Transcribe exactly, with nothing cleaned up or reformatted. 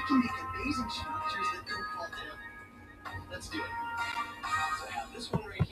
can make amazing structures that don't fall down. Let's do it. So I have this one right here.